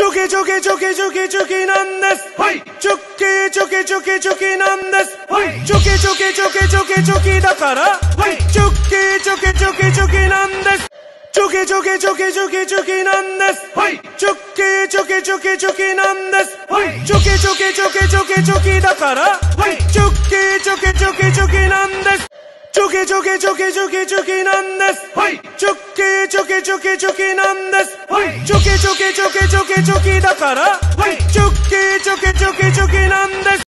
チョキチョキチョキチョキチョキなんです。はい。チョキチョキチョキチョキなんです。はい。チョキチョキチョキチョキチョキだから。はい。チョキチョキチョキチョキなんです。チョキチョキチョキチョキチョキなんです。はい。チョキチョキチョキチョキなんです。はい。チョキチョキチョキチョキチョキだから。はい。チョキチョキチョキチョキなんです。チョキチョキチョキチョキチョキなんです。はい。チョキチョキチョキチョキなんです。はい。チョキチョキチョキチョキチョキだから。はい。チョキチョキチョキチョキなんです。